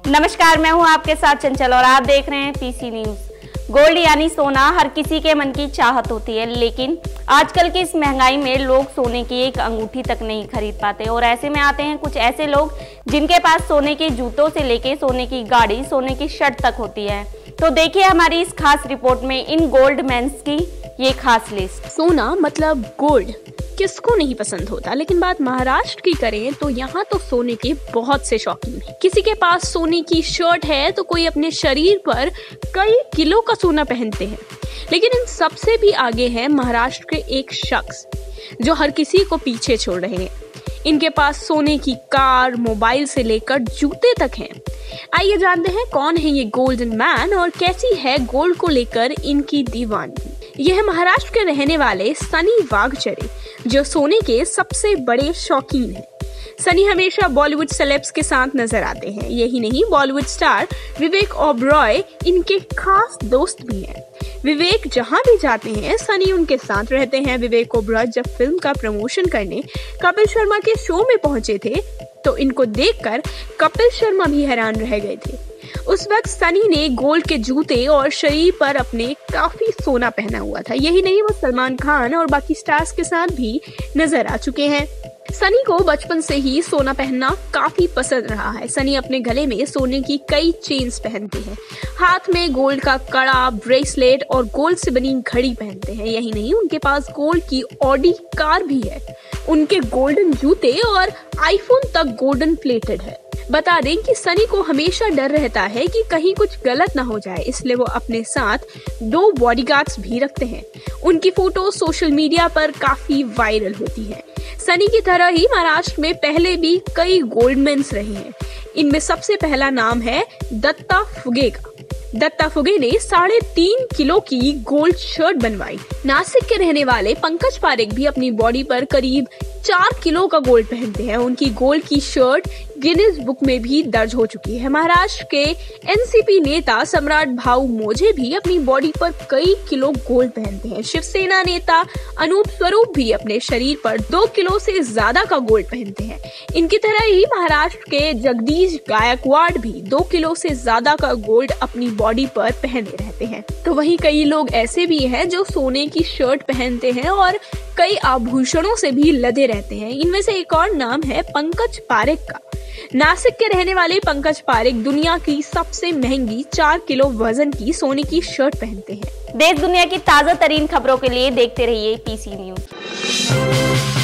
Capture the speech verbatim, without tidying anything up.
नमस्कार, मैं हूं आपके साथ चंचल और आप देख रहे हैं पीसी न्यूज। गोल्ड यानी सोना हर किसी के मन की चाहत होती है, लेकिन आजकल की इस महंगाई में लोग सोने की एक अंगूठी तक नहीं खरीद पाते। और ऐसे में आते हैं कुछ ऐसे लोग जिनके पास सोने के जूतों से लेके सोने की गाड़ी, सोने की शर्ट तक होती है। तो देखिए हमारी इस खास रिपोर्ट में इन गोल्ड मैन्स की ये खास लिस्ट। सोना मतलब गोल्ड किसको नहीं पसंद होता, लेकिन बात महाराष्ट्र की करें तो यहाँ तो सोने के बहुत से शौकीन हैं। किसी के पास सोने की शर्ट है तो कोई अपने शरीर पर कई किलो का सोना पहनते हैं। लेकिन इन सबसे भी आगे है महाराष्ट्र के एक शख्स जो हर किसी को पीछे छोड़ रहे हैं। इनके पास सोने की कार, मोबाइल से लेकर जूते तक हैं। आइए जानते हैं कौन है ये गोल्डन मैन और कैसी है गोल्ड को लेकर इनकी दीवानगी। यह है महाराष्ट्र के रहने वाले सनी वाघचरे, जो सोने के सबसे बड़े शौकीन हैं। सनी हमेशा बॉलीवुड सेलेब्स के साथ नजर आते हैं। यही नहीं, बॉलीवुड स्टार विवेक ओबरॉय इनके खास दोस्त भी हैं। विवेक जहां भी जाते हैं सनी उनके साथ रहते हैं। विवेक ओबरॉय जब फिल्म का प्रमोशन करने कपिल शर्मा के शो में पहुंचे थे तो इनको देखकर कपिल शर्मा भी हैरान रह गए थे। उस वक्त सनी ने गोल्ड के जूते और शरीर पर अपने काफी सोना पहना हुआ था। यही नहीं, वो सलमान खान और बाकी स्टार्स के साथ भी नजर आ चुके हैं। सनी को बचपन से ही सोना पहनना काफी पसंद रहा है। सनी अपने गले में सोने की कई चेन्स पहनते हैं, हाथ में गोल्ड का कड़ा, ब्रेसलेट और गोल्ड से बनी घड़ी पहनते हैं। यही नहीं, उनके पास गोल्ड की ऑडी कार भी है। उनके गोल्डन जूते और आईफोन तक गोल्डन प्लेटेड है। बता दें कि सनी को हमेशा डर रहता है कि कहीं कुछ गलत ना हो जाए, इसलिए वो अपने साथ दो बॉडीगार्ड्स भी रखते हैं। उनकी फोटो सोशल मीडिया पर काफी वायरल होती है। सनी की तरह ही महाराष्ट्र में पहले भी कई गोल्डमैन्स रहे हैं। इनमें सबसे पहला नाम है दत्ता फुगे का। दत्ता फुगे ने साढ़े तीन किलो की गोल्ड शर्ट बनवाई। नासिक के रहने वाले पंकज पारेख भी अपनी बॉडी पर करीब चार किलो का गोल्ड पहनते हैं। उनकी गोल्ड की शर्ट गिनीज बुक में भी दर्ज हो चुकी है। महाराष्ट्र के एनसीपी नेता सम्राट भाऊ मोझे भी अपनी बॉडी पर कई किलो गोल्ड पहनते हैं। शिवसेना नेता अनूप स्वरूप भी अपने शरीर पर दो किलो से ज्यादा का गोल्ड पहनते हैं। इनकी तरह ही महाराष्ट्र के जगदीश गायकवाड़ भी दो किलो से ज्यादा का गोल्ड अपनी बॉडी पर पहने रहते हैं। तो वहीं कई लोग ऐसे भी हैं जो सोने की शर्ट पहनते हैं और कई आभूषणों से भी लदे रहते हैं। इनमें से एक और नाम है पंकज पारेख का। नासिक के रहने वाले पंकज पारेख दुनिया की सबसे महंगी चार किलो वजन की सोने की शर्ट पहनते हैं। देश दुनिया की ताजा तरीन खबरों के लिए देखते रहिए पीसी न्यूज।